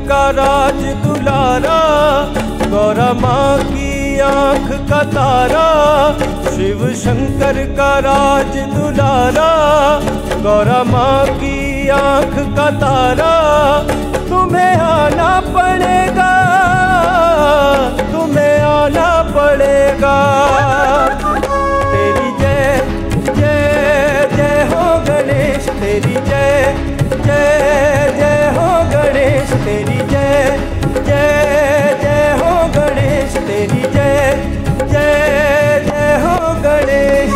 का राज दुलारा, गौरा माँ की आँख का तारा। शिव शंकर का राज दुलारा, गौरा माँ की आँख का तारा। तुम्हें आना पड़ेगा, तुम्हें आना पड़ेगा। तेरी जय जय जय हो गणेश, तेरी जय जय जय हो गणेश, तेरी जय जय जय हो गणेश, तेरी जय जय जय हो गणेश।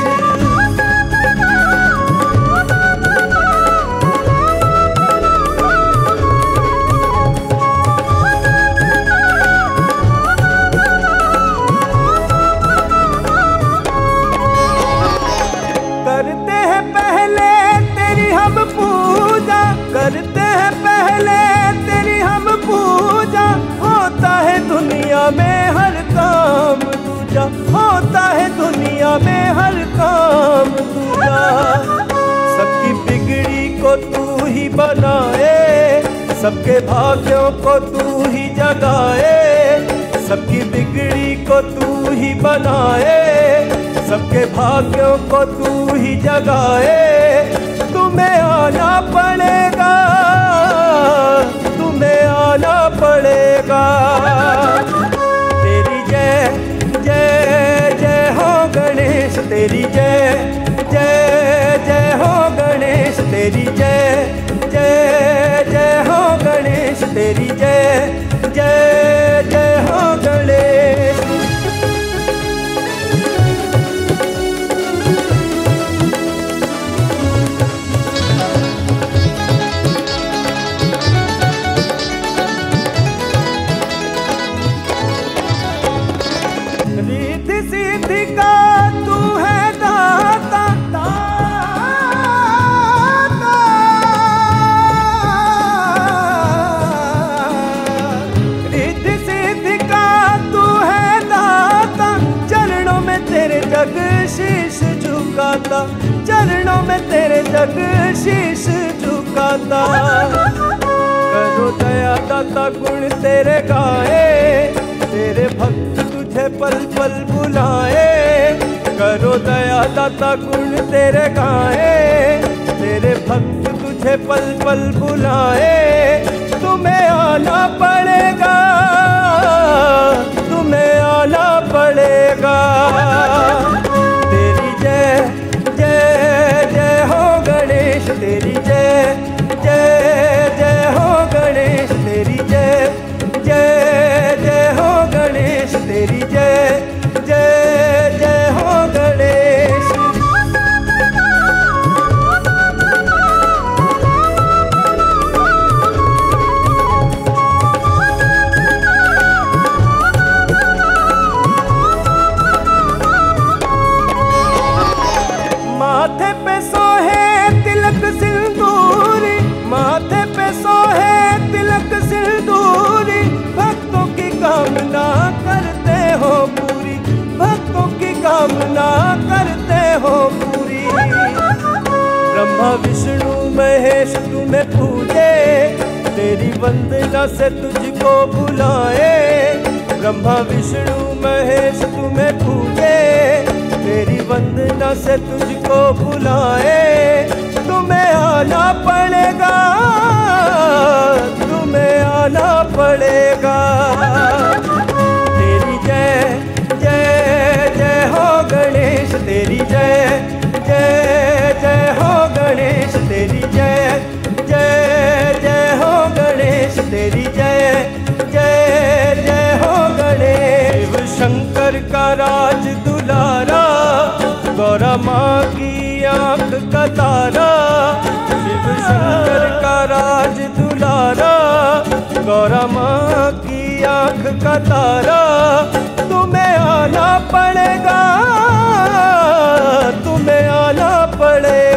करते हैं पहले तेरी हम पूजा, करते हैं पहले तेरी हम पूजा। होता है दुनिया में हर काम दूजा, होता है दुनिया में हर काम दूजा। सबकी बिगड़ी को तू ही बनाए, सबके भाग्यों को तू ही जगाए। सबकी बिगड़ी को तू ही बनाए, सबके भाग्यों को तू ही जगाए। तुम्हें आना पड़ेगा, तुम्हें आना पड़ेगा। तेरी जय जय जय हो गणेश, तेरी जय जय जय हो गणेश, तेरी जय जय जय हो गणेश, तेरी जय जय जय हो गणेश। रिद्धि सिद्धि का तू है दाता, रिद्धि सिद्धि का तू है दाता। चरणों में तेरे जग शीश झुकाता, चरणों में तेरे जग शीश झुकाता। करो दया दाता गुण तेरे गाए, तेरे भक्त तुझे पल पल बुलाए। करो दया दाता गुण तेरे गाए, तेरे भक्त तुझे पल पल बुलाए। तुम्हें आना पड़ेगा, तुम्हें आना पड़ेगा। तेरी जय जय जय हो गणेश, तेरी जय जय जय हो गणेश, तेरी जय जय जय हो गणेश, तेरी जय जय जय हो गणेश। माथे पे सोहे तिलक सिंदूरी, माथे पे सोहे तिलक सिंदूरी। भक्तों की कामना करते हो पूरी, भक्तों की कामना करते हो पूरी। ब्रह्मा विष्णु महेश तुम्हें पूजे, तेरी वंदना से तुझको बुलाए। ब्रह्मा विष्णु महेश तुम्हें पूजे, तेरी वंदना से तुझको बुलाए। तुम्हें आना पड़ेगा, तुम्हें आना पड़ेगा। तेरी जय जय जय हो गणेश, तेरी जय जय जय हो गणेश, तेरी जय जय जय हो गणेश, तेरी जय जय जय हो गणेश। शिव शंकर का राज दुलारा, गौरा माँ की आँख का तारा। शिव शंकर का राज दुलारा, गौरा माँ की आँख का तारा। तुम्हें आना पड़ेगा, तुम्हें आना पड़ेगा।